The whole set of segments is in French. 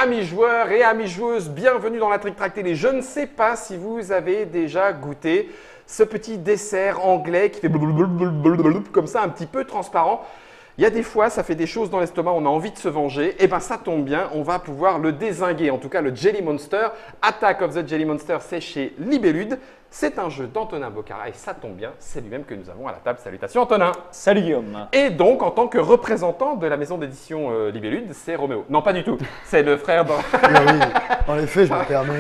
Amis joueurs et amis joueuses, bienvenue dans la Trick Track Télé. Je ne sais pas si vous avez déjà goûté ce petit dessert anglais qui fait comme ça, un petit peu transparent. Il y a des fois, ça fait des choses dans l'estomac, on a envie de se venger. Et bien, ça tombe bien, on va pouvoir le dézinguer. En tout cas, le Jelly Monster, Attack of the Jelly Monster, c'est chez Libellude. C'est un jeu d'Antonin Bocara et ça tombe bien, c'est lui-même que nous avons à la table. Salutations Antonin. Salut Guillaume. Et donc, en tant que représentant de la maison d'édition Libellude, c'est Roméo. Non, pas du tout, c'est le frère de… Oui, en effet, je me permets.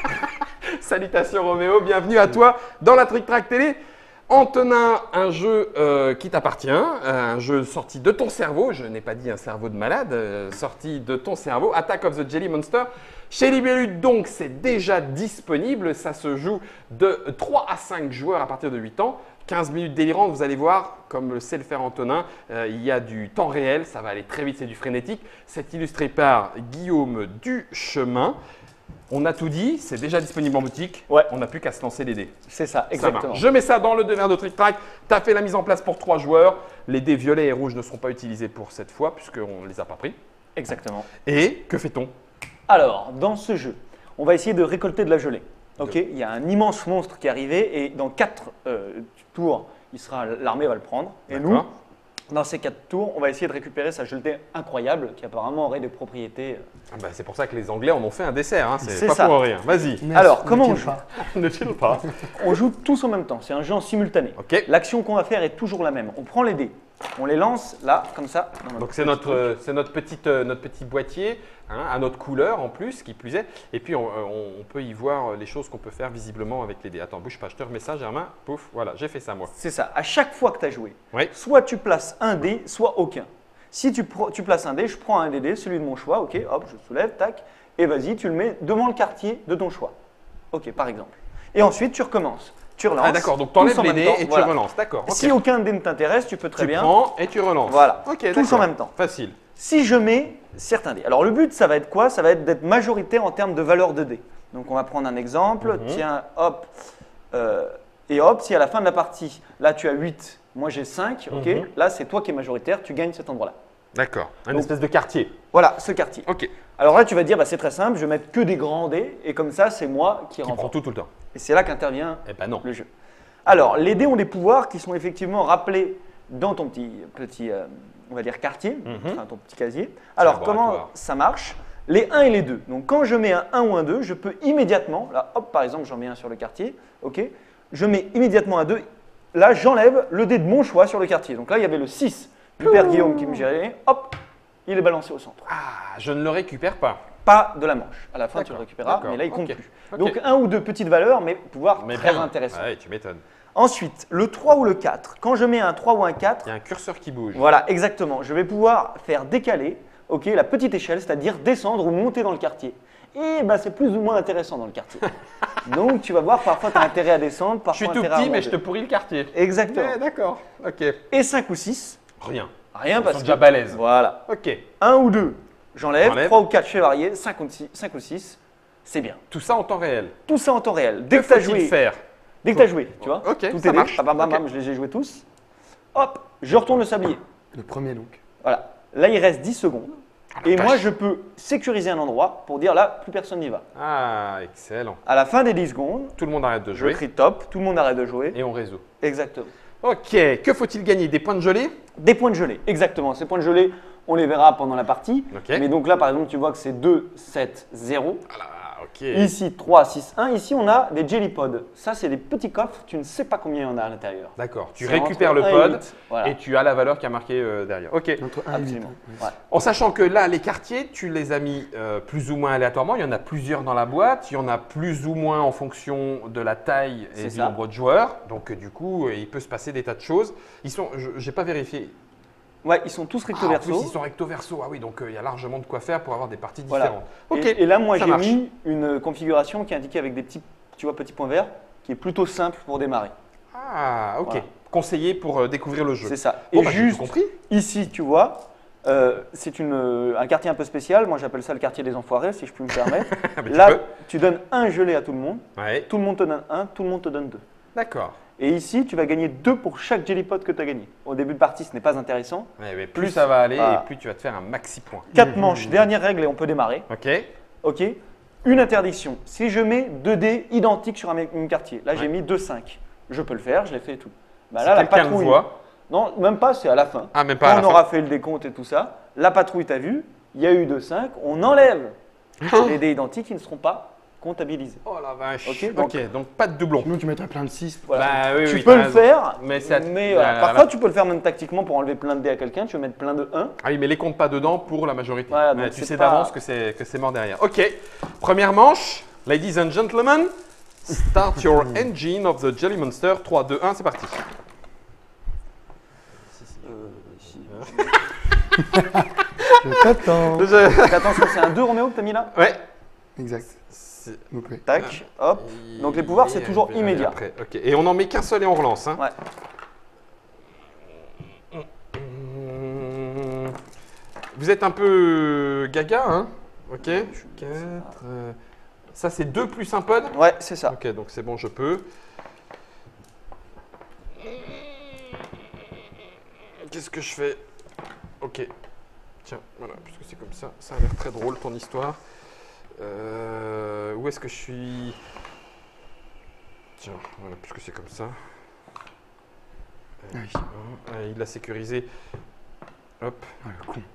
Salutations Roméo, bienvenue à toi dans la Trick Track Télé. Antonin, un jeu qui t'appartient, un jeu sorti de ton cerveau, je n'ai pas dit un cerveau de malade, sorti de ton cerveau, Attack of the Jelly Monster. Chez Libellude, donc, c'est déjà disponible, ça se joue de 3 à 5 joueurs à partir de 8 ans. 15 minutes délirantes, vous allez voir, comme le sait le faire Antonin, il y a du temps réel, ça va aller très vite, c'est du frénétique. C'est illustré par Guillaume Duchemin. On a tout dit, c'est déjà disponible en boutique. Ouais. On n'a plus qu'à se lancer les dés. C'est ça, exactement. Je mets ça dans le devoir de Trick Track. Tu as fait la mise en place pour 3 joueurs. Les dés violets et rouges ne seront pas utilisés pour cette fois puisqu'on ne les a pas pris. Exactement. Et que fait-on? Alors, dans ce jeu, on va essayer de récolter de la gelée. Ok, il y a un immense monstre qui est arrivé et dans 4 tours, l'armée va le prendre. Et nous, dans ces 4 tours, on va essayer de récupérer sa gelée incroyable qui apparemment aurait des propriétés. Ah bah, c'est pour ça que les Anglais en ont fait un dessert, hein. C'est pas ça. pour rien. Vas-y. Alors, comment on joue? Ne tire pas. On joue tous en même temps, c'est un jeu en simultané. Ok. L'action qu'on va faire est toujours la même. On prend les dés, on les lance là, comme ça. Donc c'est notre petit boîtier, hein, à notre couleur en plus, qui plus est. Et puis on peut y voir les choses qu'on peut faire visiblement avec les dés. Attends, bouge pas, je te remets ça, Germain. Pouf, voilà, j'ai fait ça moi. C'est ça, à chaque fois que tu as joué, Oui. soit tu places un dé, soit aucun. Si tu places un dé, je prends un des dés, celui de mon choix, ok, hop, je soulève, tac, et vas-y, tu le mets devant le quartier de ton choix. Ok, par exemple. Et ensuite, tu recommences. Tu relances. Ah d'accord, donc tu enlèves tous en les même dés temps, et voilà. tu relances, d'accord. ok. Si aucun dé ne t'intéresse, tu peux très bien. Tu prends et tu relances. Voilà, Ok, tous d'accord. en même temps. Facile. Si je mets certains dés. Alors le but, ça va être quoi? Ça va être d'être majoritaire en termes de valeur de dés. Donc on va prendre un exemple. Tiens, hop. Et hop, si à la fin de la partie, là tu as 8, moi j'ai 5, ok. Là c'est toi qui es majoritaire, tu gagnes cet endroit-là. D'accord. Un Donc, espèce de quartier. Voilà, ce quartier. Ok. Alors là tu vas dire, bah, c'est très simple, je vais mettre que des grands dés et comme ça c'est moi qui Qui prend remporte. tout le temps. Et c'est là qu'intervient Eh ben non. le jeu. Alors, les dés ont des pouvoirs qui sont effectivement rappelés dans ton petit on va dire quartier, enfin ton petit casier. Alors, comment laboratoire. ça marche? Les 1 et les 2. Donc, quand je mets un 1 ou un 2, je peux immédiatement, là, hop, par exemple, j'en mets un sur le quartier, ok, je mets immédiatement un 2. Là, j'enlève le dé de mon choix sur le quartier. Donc là, il y avait le 6 du père Guillaume qui me gérait, hop, il est balancé au centre. Ah, je ne le récupère pas. Pas de la manche. À la fin, tu le D'accord, récupéreras, d'accord, mais là, il compte ok, plus. ok. Donc, 1 ou 2 petites valeurs, mais pouvoir Mais très bien. intéressant. Ouais, tu m'étonnes. Ensuite, le 3 ou le 4. Quand je mets un 3 ou un 4, Il y a un curseur qui bouge. voilà, exactement. Je vais pouvoir faire décaler la petite échelle, c'est-à-dire descendre ou monter dans le quartier. Et ben, c'est plus ou moins intéressant dans le quartier. Donc, tu vas voir, parfois, tu as intérêt à descendre, Je parfois suis tout intérêt à petit, mais monter. je te pourris le quartier. Exactement. Ouais, d'accord. Ok. Et 5 ou 6, Rien. rien Ils parce sont que… déjà balèzes. Voilà. Ok. 1 ou 2, j'enlève. J'enlève. 3 ou 4, je fais varier. 5 ou 6, c'est bien. Tout ça en temps réel. Tout ça en temps réel. Dès Que que tu as faut-il joué, faire? dès que tu as joué, tu vois, Ok, tout ça est marche. bam, bam, bam, Ok. je les ai joués tous. Hop, je retourne le sablier. Le premier donc. Voilà. Là, il reste 10 secondes. Et vache. moi, je peux sécuriser un endroit pour dire là, plus personne n'y va. Ah, excellent. À la fin des 10 secondes, Tout le monde arrête de je jouer crie top, tout le monde arrête de jouer. et on résout. Exactement. Ok. Que faut-il gagner? Des points de gelée? Des points de gelée, exactement. Ces points de gelée, on les verra pendant la partie. Ok. Mais donc là, par exemple, tu vois que c'est 2, 7, 0. Ah là, ok. Ici, 3, 6, 1. Ici, on a des jelly pods. Ça, c'est des petits coffres. Tu ne sais pas combien il y en a à l'intérieur. D'accord. Tu C'est récupères entre le 1 et pod 8. Voilà. et tu as la valeur qui a marqué derrière. Ok. Entre 1 et 8. Absolument. Ouais. En sachant que là, les quartiers, tu les as mis plus ou moins aléatoirement. Il y en a plusieurs dans la boîte. Il y en a plus ou moins en fonction de la taille et C'est du ça. nombre de joueurs. Donc, du coup, il peut se passer des tas de choses. Ils sont, je n'ai pas vérifié. Ouais, ils sont tous recto Ah, en verso. plus, ils sont recto verso. Ah oui, donc il y a largement de quoi faire pour avoir des parties Voilà. différentes. Ok. Et là, moi, ça j'ai marche. mis une configuration qui est indiquée avec des petits, tu vois, petits points verts, qui est plutôt simple pour démarrer. Ah, ok. Voilà. Conseillé pour découvrir le jeu. C'est ça. Bon, Et bah, j'ai juste tout compris. ici, tu vois, c'est un quartier un peu spécial. Moi, j'appelle ça le quartier des enfoirés, si je puis me permettre. Ah, mais tu Là, peux. tu donnes un gelé à tout le monde. Ouais. Tout le monde te donne un, tout le monde te donne 2. D'accord. Et ici, tu vas gagner 2 pour chaque jelly pot que tu as gagné. Au début de partie, ce n'est pas intéressant. Ouais, mais plus ça va aller voilà. et plus tu vas te faire un maxi point. 4 manches, dernière règle et on peut démarrer. Ok. Ok. Une interdiction. Si je mets 2 dés identiques sur un quartier, là j'ai Ouais. mis 2-5. Je peux le faire, je l'ai fait et tout. Bah, Si là, la quelqu'un me patrouille. voit. Non, même pas, c'est à la fin. Ah, même pas à Quand la on fin. aura fait le décompte et tout ça, la patrouille t'a vu, il y a eu 2-5, on enlève les dés identiques qui ne seront pas comptabilisés. Oh la vache. Ok, Donc pas de doublon. Sinon, tu mettrais plein de 6. Voilà. Bah oui, tu oui, peux t'as le raison. faire, Mais c'est à- parfois tu peux le faire même tactiquement pour enlever plein de dés à quelqu'un, tu veux mettre plein de 1. Ah oui, mais les comptes pas dedans pour la majorité. Voilà, Ouais, donc tu c'est sais pas- d'avance que c'est mort derrière. Ok. Première manche. Ladies and gentlemen, start your engine of the Jelly Monster. 3, 2, 1, c'est parti. Je t'attends. Attention, c'est un 2 Roméo que tu as mis là. Ouais. Exact. C'est- Donc, oui. Tac, hop. Donc les pouvoirs, c'est toujours Allez, immédiat. après. Ok. Et on en met qu'un seul et on relance. Hein. Ouais. Vous êtes un peu gaga, hein. Ok. 4. Ça, c'est 2 plus un pod. Ouais, c'est ça. Ok, donc c'est bon, je peux. Qu'est-ce que je fais? Ok. Tiens, voilà, puisque c'est comme ça. Ça a l'air très drôle, ton histoire. Où est-ce que je suis? Tiens, voilà, puisque c'est comme ça. Ah oui. Il l'a sécurisé. Hop. Ah, le con.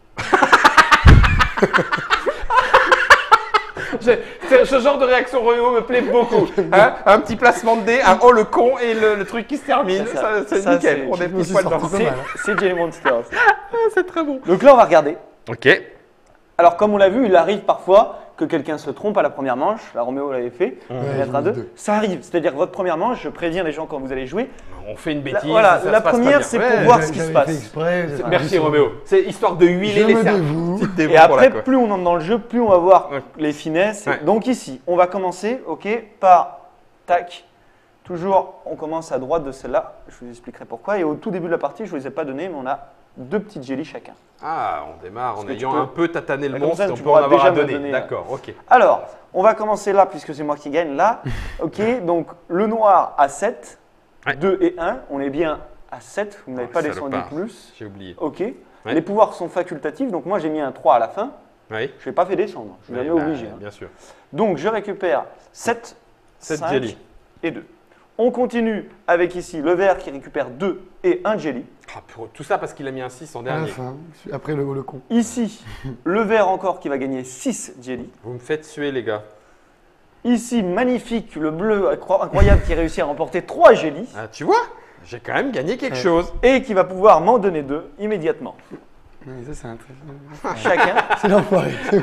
Ce genre de réaction Roméo me plaît beaucoup. Hein, un petit placement de dés, un oh le con et le truc qui se termine. C'est ça. Ça, c'est Ça, nickel. c'est- On je est me pile suis poil sorti dans pas le- mal. C'est Jelly Monsters. C'est très bon. Donc là, on va regarder. Ok. Alors, comme on l'a vu, il arrive parfois que quelqu'un se trompe à la première manche. La Roméo l'avait fait. Ouais, Il va être j'en à ai 2. deux. Ça arrive. C'est-à-dire que votre première manche, je préviens les gens quand vous allez jouer. On fait une La- bêtise. voilà, ça la se passe pas première, bien. c'est pour voir ce qui se J'avais passe. fait exprès, j'ai Merci fait Roméo. C'est histoire de huiler Je les me cerveaux. dévoue. Petite dévo Et pour après, la- plus on entre dans le jeu, plus on va voir Ouais. les finesses. Ouais. Donc ici, on va commencer, ok, par tac. Toujours, on commence à droite de celle-là. Je vous expliquerai pourquoi. Et au tout début de la partie, je ne vous les ai pas donné, mais on a 2 petites jellies chacun. Ah, on démarre en Parce que tu ayant peux- un peu tatané le Comme monstre. ça, On tu peut en pourras avoir déjà à me donner. donner, D'accord, ok. Alors, on va commencer là, puisque c'est moi qui gagne là. Ok, donc le noir à 7, Ouais. 2 et 1. On est bien à 7. Vous n'avez Oh, pas descendu salopard. plus. J'ai oublié. Ok. Les pouvoirs sont facultatifs, donc moi j'ai mis un 3 à la fin. Oui. Je ne vais pas fait descendre. Je l'avais Bah, obligé. hein. Bien sûr. Donc je récupère 7, 7 5 jelly. et 2. On continue avec ici le vert qui récupère 2 et 1 jelly. Ah, pour tout ça parce qu'il a mis un 6 en À la dernier. fin, après le con. Ici, le vert encore qui va gagner 6 jelly. Vous me faites suer, les gars. Ici, magnifique, le bleu incroyable qui réussit à remporter 3 jelly Ah, tu vois, j'ai quand même gagné quelque chose. et qui va pouvoir m'en donner 2 immédiatement. Mais ça, c'est un truc. Chacun. C'est l'enfoiré. Et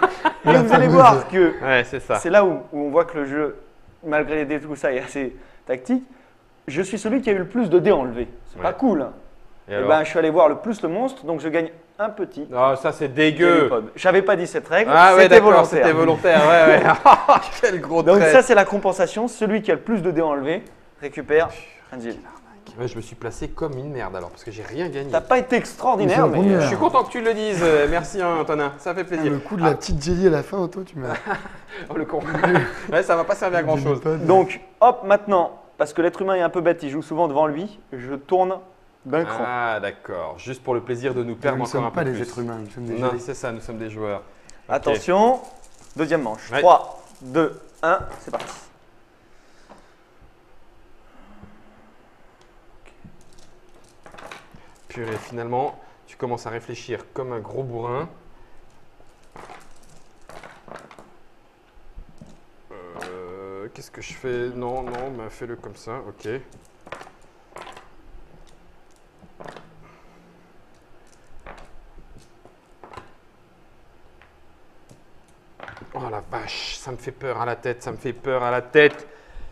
vous allez voir que Ouais, c'est ça. c'est là où on voit que le jeu, malgré les dés, tout ça, est assez tactique. Je suis celui qui a eu le plus de dés enlevés. C'est pas Ouais. cool. Hein. Et Eh alors ben, je suis allé voir le plus le monstre, donc je gagne un petit. Ah, ça c'est dégueu. Jellypod. J'avais pas dit cette règle, Ah ouais, c'était d'accord, volontaire. c'était volontaire. Ouais, ouais. Ah, quel gros Donc trait. ça, c'est la compensation. Celui qui a le plus de dés enlevés récupère un jelly. Ouais, je me suis placé comme une merde alors parce que j'ai rien gagné. T'as pas été extraordinaire, C'est la mais première. Je suis content que tu le dises. Merci hein, Antonin, ça fait Ah, plaisir. le coup de la petite jelly à la fin, toi, tu m'as. Oh le con. Ouais, ça va pas servir à grand chose. donc hop, maintenant, parce que l'être humain est un peu bête, il joue souvent devant lui, je tourne d'un cran. Ah d'accord, juste pour le plaisir de nous perdre Nous ne encore un sommes pas peu des plus. êtres humains, nous sommes des Non, jelly. c'est ça, nous sommes des joueurs. Ok. Attention, deuxième manche. Ouais. 3, 2, 1, c'est parti. Purée, finalement, tu commences à réfléchir comme un gros bourrin. Qu'est-ce que je fais? Non, non, mais fais-le comme ça, ok. Oh la vache, ça me fait peur à la tête, ça me fait peur à la tête.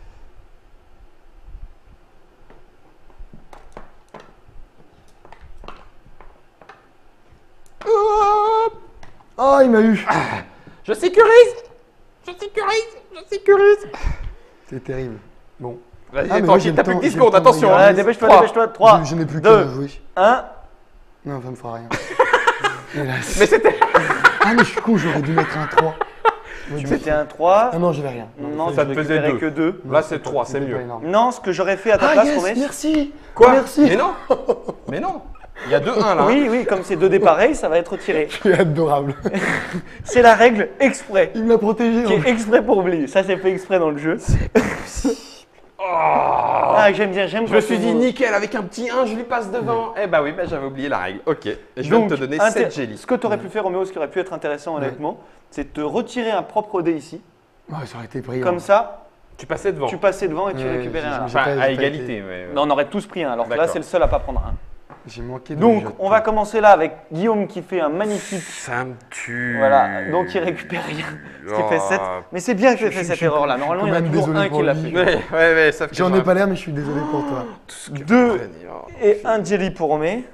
Hop, Oh, il m'a eu. je sécurise, je sécurise, je sécurise. C'est terrible. Bon. Vas-y, Ah, mais moi, tranquille, j'ai t'as le plus que temps, 10 j'ai secondes, le temps de attention. regarder. hein. Ouais, dépêche-toi, Trois. dépêche-toi. 3, Je n'ai plus 2, qu'à jouer. 1. Non, ça me fera rien. Hélas. Mais c'était. Ah, mais je suis con, j'aurais dû mettre un 3. Tu mettais un 3. Ah non, j'avais rien. Non, ça tu te faisait récupérais deux. que 2. Là, c'est 3, c'est mieux. Non, ce que j'aurais fait à ta Ah place, yes, Romain. merci. Quoi? Merci. Mais non. Mais non. Il y a 2-1 là. Oui, oui, comme c'est 2 dés pareils, ça va être tiré. Tu es adorable. C'est la règle exprès. Il me l'a protégé. Qui est exprès pour oublier. Ça, c'est fait exprès dans le jeu. Oh. Ah, j'aime bien, j'aime Je me suis dit nickel, avec un petit 1, je lui passe devant. Eh bah oui, bah j'avais oublié la règle. Ok. Et je viens de te donner 7 jelly. Ce que tu aurais pu faire, Roméo, ce qui aurait pu être intéressant, honnêtement, c'est de te retirer un propre dé ici. Ouais, ça aurait été brillant. Comme ça, Tu passais devant. tu passais devant et tu Ouais, récupérais un. j'ai Enfin, pas- à j'ai pas égalité. été- Mais... Mais on aurait tous pris un, alors que là, D'accord. c'est le seul à pas prendre un. J'ai manqué de Donc, jeu. on va commencer là avec Guillaume qui fait un magnifique. Ça me tue. Voilà, donc il récupère rien. Ce qui fait 7. Mais c'est bien que j'ai fait je cette suis erreur-là. quand Normalement, il y en a même toujours désolé un pour qui l'a lui. fait. Ouais, ça fait J'en ai pas l'air, mais je suis désolé pour toi. Deux et un jelly pour Romé.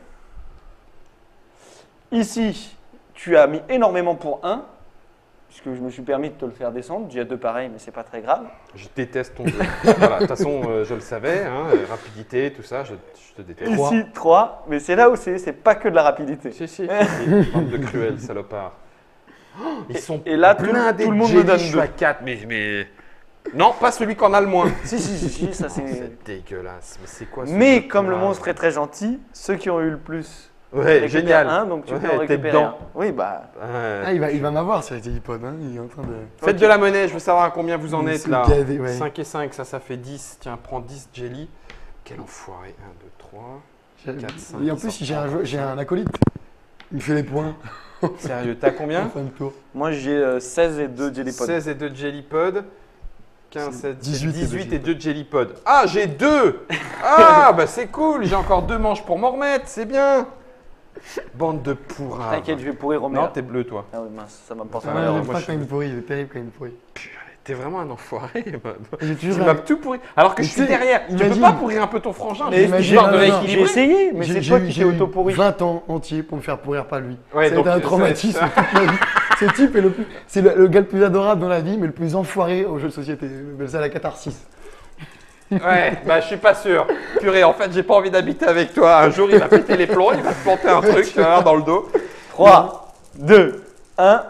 Ici, tu as mis énormément pour 1, puisque je me suis permis de te le faire descendre. J'ai 2 pareils, mais c'est pas très grave. Je déteste ton jeu. Voilà, de toute façon, je le savais, hein, rapidité, tout ça, je te déteste. Ici, 3, mais c'est là où c'est pas que de la rapidité. Si. Bande de cruels salopards. Ils sont et là, blindés tout le de monde me jelly, donne je suis 2. à 4, mais... Non, pas celui qu'on a le moins. Si, ça c'est. C'est dégueulasse, mais c'est quoi ce Mais jeu comme le là monstre est très gentil, ceux qui ont eu le plus Ouais, récupèrent génial. un, donc tu Ouais, peux en t'es récupérer dedans. un. Oui, bah. Ouais. Ah, il va m'avoir sur les télépodes. Hein. Il est en train de. Faites de la monnaie, je veux savoir à combien vous en Mais êtes c'est là. gavé, ouais. 5 et 5, ça fait 10. Tiens, prends 10 jelly. Quel enfoiré. 1, 2, 3. Quatre, cinq, Et en plus, j'ai un acolyte. Il me fait les points. Sérieux, t'as combien En fin de tour. Moi j'ai 16 et 2 jellypods. 16 et 2 jellypods. 15, 16, 18 18 et 2 jellypods. Ah, j'ai 2. Ah, bah c'est cool. J'ai encore 2 manches pour m'en remettre. C'est bien. Bande de pourraves. T'inquiète, je vais pourrir Roméo. Non, t'es bleu, toi. Ah oui, mince, ça m'a porté Ah, Ouais, malheur. j'aime moi, pas je quand suis- il me pourrit. Il est terrible quand il me pourrit. T'es vraiment un enfoiré. J'ai Tu toujours m'as tout pourri. Alors que Mais je suis tu sais, derrière. Tu peux imagine- pas pourrir un peu ton frangin. Mais Imagine- histoire de non, non, non. j'ai rééquilibrer. essayé, mais c'est toi qui t'es eu auto-pourri. 20 ans entiers pour me faire pourrir par lui. Ouais, ça a donc, été un traumatisme toute ma vie. Ce type est c'est le gars le plus adorable dans la vie, mais le plus enfoiré aux jeux de société. C'est la catharsis. Ouais, bah je suis pas sûr. Purée, en fait, j'ai pas envie d'habiter avec toi. Un jour, il va péter les plombs, il va te planter un truc, tu vas voir, dans le dos. 3, 2, 1.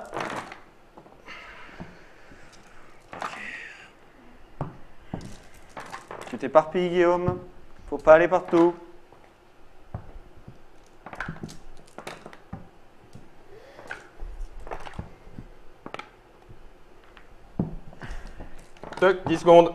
Tu t'éparpilles, Guillaume. Faut pas aller partout. Toc, 10 secondes.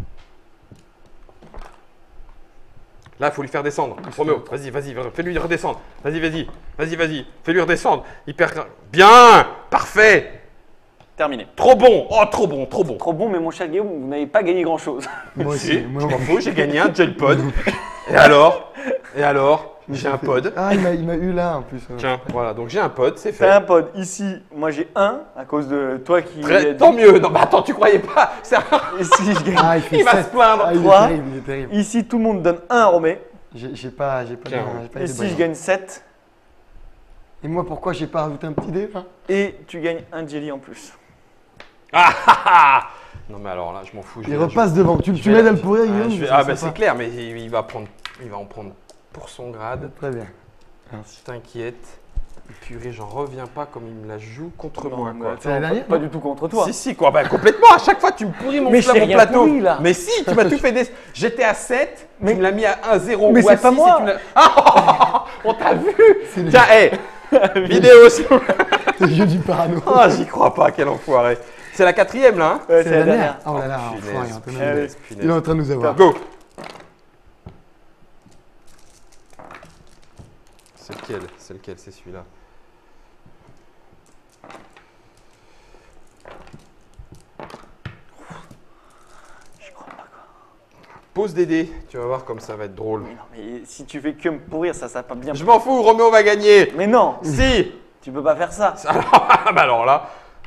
Là, il faut lui faire descendre. Roméo, vas-y, fais-lui redescendre. Vas-y. Fais-lui redescendre. Hyper. Bien. Parfait. Terminé. Trop bon. Oh, trop bon. Trop bon, mais mon cher Guillaume, vous n'avez pas gagné grand-chose. Moi Si, aussi. je m'en fous, j'ai gagné un gel pod. Et alors, j'ai un pod. Ah, il m'a eu là en plus. Tiens, voilà, donc j'ai un pod, c'est T'as un fait. pod. Ici, moi j'ai 1 à cause de toi qui. Tant mieux. Non, mais attends, tu croyais pas. Ici, je gagne. Ah, il fait Il va 7. se plaindre. Ah, il est 3. terrible, il est terrible. Ici, tout le monde donne 1 à Romé. J'ai pas été Ici, brillant. je gagne 7. Et moi, pourquoi j'ai pas rajouté un petit dé là Et tu gagnes un jelly en plus. Non, mais alors là, je m'en fous. Il repasse devant. Tu m'aides à le pourrir, Guillaume je vais- c'est Ah, bah sympa. c'est clair, mais il va en prendre pour son grade. Très bien. Je t'inquiète. Purée, j'en reviens pas comme il me la joue contre moi, mais quoi. attends, C'est la dernière, pas non du tout contre toi. Si, quoi, bah complètement. À chaque fois, tu me pourris mon Mais je t'ai rien plateau. pourri, là. Mais si, tu m'as tout fait des. J'étais à 7, Mais- tu me l'as mis à 1, 0 Mais ou à c'est pas 6 moi. et tu me l'as. Ah, on t'a vu. C'est Tiens, hé, vidéo sur. le jeu du parano. Ah, j'y crois pas, quel enfoiré. C'est la 4e là, hein. Ouais, c'est la dernière. Oh là là, Punaise, enfoiré, un peu punaise, mal. punaise. Il est en train de nous avoir. Go. C'est lequel, c'est celui-là. Pose des dés, tu vas voir comme ça va être drôle. Mais non, mais si tu fais que me pourrir, ça va pas bien. Je m'en fous, Roméo va gagner. Mais non, Si. tu peux pas faire ça. Bah alors là.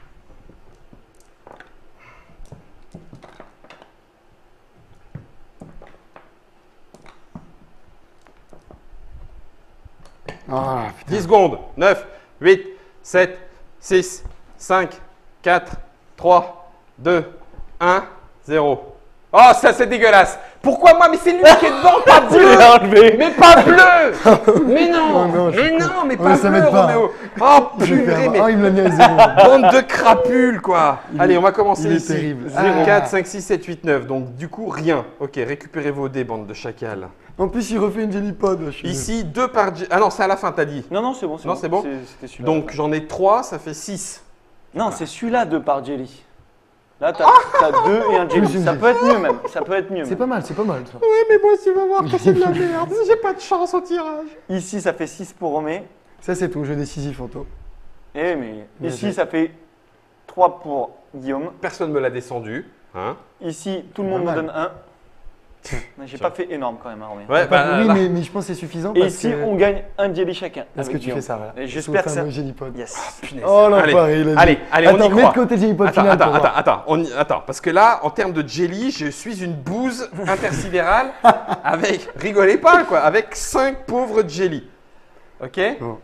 Ah, putain. 10 secondes. 9, 8, 7, 6, 5, 4, 3, 2, 1, 0. Oh, ça c'est dégueulasse. Pourquoi moi? Mais c'est lui qui est dedans, pas Tu bleu. l'as enlevé. Mais pas bleu. Mais non. Oh non, je mais suis non, con. mais Oh, pas ça bleu, m'aide pas. Roméo. Oh Je vais purée, faire- mais Ah, il me l'a mis à 0. bande de crapules, quoi. Allez, on va commencer il est ici. terrible. 0, Ah. 4, 5, 6, 7, 8, 9. Donc, du coup, rien. Ok, récupérez vos dés, bande de chacals. En plus, il refait une jelly pod. je suis Ici, 2 par... Ah non, c'est à la fin, t'as dit. Non, c'est bon. Non, c'est bon. C'était celui-là. Donc, j'en ai 3, ça fait 6. Non, c'est celui-là 2 par jelly. Là, t'as Ah 2 et un jelly. Plus une Ça jelly. peut être mieux même. Ça peut être mieux. C'est même. pas mal, c'est pas mal. Ça. Ouais, mais moi, tu vas voir que c'est de la merde. J'ai pas de chance au tirage. Ici, ça fait 6 pour Romé. Ça, c'est ton jeu décisif, Anto. Eh, mais Ouais, ici, c'est- ça fait 3 pour Guillaume. Personne me l'a descendu. Hein? Ici, tout le monde Pas me mal. donne 1. J'ai pas fait énorme quand même, hein, Romé. Ouais, Pas- oui, là- mais je pense que c'est suffisant. Et parce ici, que... on gagne un jelly chacun. Est-ce avec que tu Guillaume. fais ça, voilà Et j'espère que ça. Son fameux jelly pod. Yes. Punaise. Oh Allez. l'enfoiré, il a dit. Allez, allez, on y Attends, mets croit. de côté le jelly pod Attends, final pour attends, voir. attends, parce que là, en termes de jelly, je suis une bouse intersidérale avec, rigolez pas quoi, avec 5 pauvres jelly. Ok? Bon.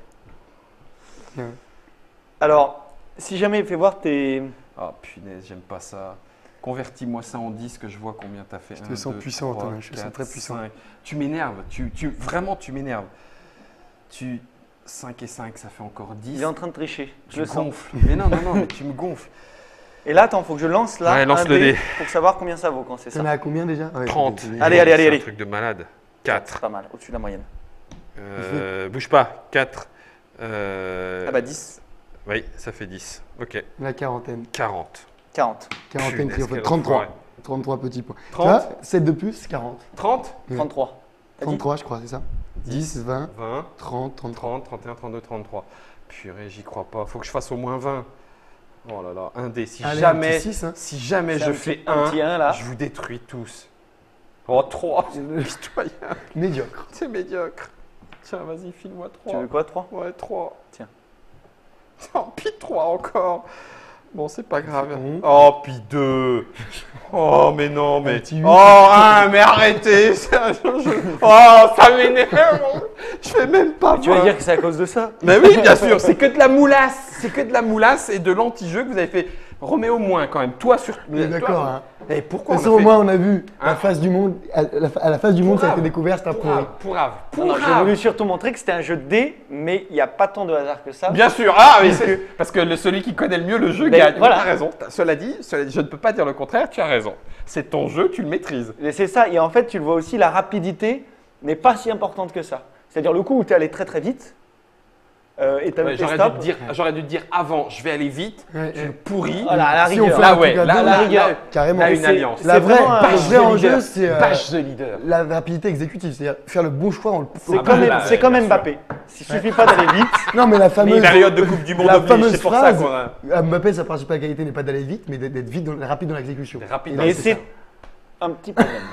Alors, si jamais, fais voir tes. Oh punaise, j'aime pas ça. Convertis-moi ça en 10 que je vois combien t'as fait. Je te sens puissant, Antoine, je te sens très puissant. Tu m'énerves, vraiment tu m'énerves. 5 et 5, ça fait encore 10. Il est en train de tricher. Je Tu le me sens. gonfles. Mais non, mais tu me gonfles. Et là, attends, faut que je lance là Ouais, lance un le dé. pour savoir combien ça vaut quand c'est ça. T'en as à combien déjà? Ouais, 30. c'est- Allez, allez, allez, C'est allez. un truc de malade. 4. C'est pas mal, au-dessus de la moyenne. Bouge pas. 4. Ah bah 10, Oui, ça fait 10. Ok. La quarantaine. 40. 40, Quarantaine Punaise, qui en fait quel 33. enfoiré. 33 petits points. 30. 7 de plus, 40. 30. Ouais. 33. T'as dit 33, je crois, c'est ça? 10, 20, 20. 30, 33. 30, 31, 32, 33. Purée, j'y crois pas. Faut que je fasse au moins 20. Oh là là, un dé. Si Allez, un jamais, petit 6, hein. si jamais C'est je un fais petit- un petit 1 là. je vous détruis tous. Oh, 3. C'est pitoyable. Médiocre. C'est médiocre. Tiens, vas-y, file-moi 3. Tu veux quoi, 3? Ouais, 3. Tiens. Oh, puis 3 encore. Bon, c'est pas grave. bon. Oh, puis 2. Oh, mais non, mais. petit huit. Oh, mais arrêtez. Oh, ça m'énerve. Je fais même pas. Tu vas moi. dire que c'est à cause de ça? Mais oui, bien sûr, c'est que de la moulasse. C'est que de la moulasse et de l'anti-jeu que vous avez fait. Roméo moins quand même. Toi sur. On est toi- d'accord, hein. Et De pourquoi toute on a façon, au fait- moins, on a vu Hein la face du monde. À la face du monde, ça a été Pourrave. découvert, c'est un pourri. Pourrave. Non, non, j'ai voulu surtout montrer que c'était un jeu de dés, mais il n'y a pas tant de hasard que ça. Bien sûr. Ah oui, parce que celui qui connaît le mieux le jeu Mais gagne. voilà. Tu as raison. Cela dit, je ne peux pas dire le contraire. Tu as raison. C'est ton jeu, tu le maîtrises. Et c'est ça, et en fait, tu le vois aussi, la rapidité n'est pas si importante que ça. C'est-à-dire le coup où tu es allé très très vite, et tu as Ouais, mis tes j'aurais stops. dû te dire avant, je vais aller vite. Ouais, Tu ouais. le pourris. Voilà, à la Si on rigueur. fait Là, un ouais. truc à Là, deux, là, rigueur. là, Carrément. là, Et une c'est- alliance. La C'est vraie, vraiment un le Page vrai de enjeu, leader. c'est Page de leader. la rapidité exécutive, c'est-à-dire faire le bon choix en le. C'est Ah comme, bah là, c'est comme bien sûr. Mbappé. Il suffit pas d'aller vite. Non, mais la fameuse. Période de Coupe du Monde la oblige, fameuse c'est pour ça phrase, qu'on a. Mbappé, sa principale qualité n'est pas d'aller vite, mais d'être vite, rapide dans l'exécution. Rapide Et dans là, Et c'est c'est ça. un petit problème.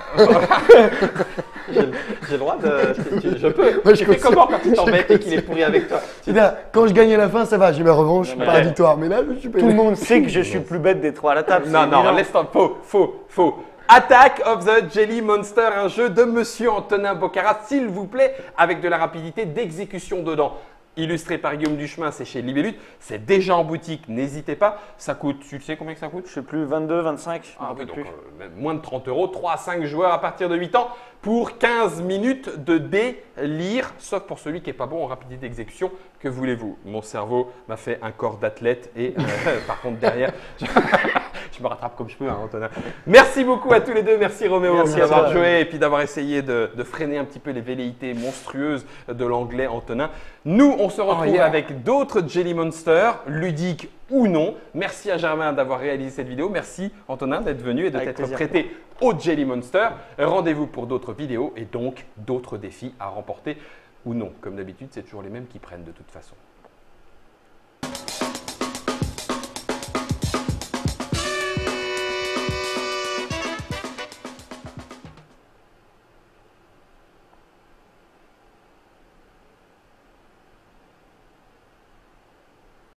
J'ai le droit de. Je peux. Moi, je Tu fais confirme. comment quand il t'embête et qu'il est pourri avec toi? C'est-à-dire, quand je gagne à la fin, ça va, j'ai ma revanche, mais- pas la victoire. Mais là, je suis pas. Tout le monde sait que je suis plus bête des trois à la table. Non, c'est non, évident. laisse tomber. Faux. Attack of the Jelly Monster, un jeu de Monsieur Antonin Bocara, s'il vous plaît, avec de la rapidité d'exécution dedans. Illustré par Guillaume Duchemin, c'est chez Libellut. C'est déjà en boutique, n'hésitez pas. Ça coûte, tu sais combien que ça coûte? Je sais plus, 22, 25, je me Ah oui, rappelle donc plus. même moins de 30 €, 3 à 5 joueurs à partir de 8 ans pour 15 minutes de délire, sauf pour celui qui n'est pas bon en rapidité d'exécution. Que voulez-vous? Mon cerveau m'a fait un corps d'athlète et par contre derrière, je me rattrape comme je peux, hein, Antonin. Merci beaucoup à tous les deux, merci Roméo Merci à d'avoir toi. joué et puis d'avoir essayé de freiner un petit peu les velléités monstrueuses de l'anglais Antonin. Nous, on se retrouve yeah. avec d'autres Jelly Monsters, ludiques ou non. Merci à Germain d'avoir réalisé cette vidéo. Merci Antonin d'être venu et de Avec t'être plaisir. prêté au Jelly Monster. Rendez-vous pour d'autres vidéos et donc d'autres défis à remporter ou non. Comme d'habitude, c'est toujours les mêmes qui prennent de toute façon.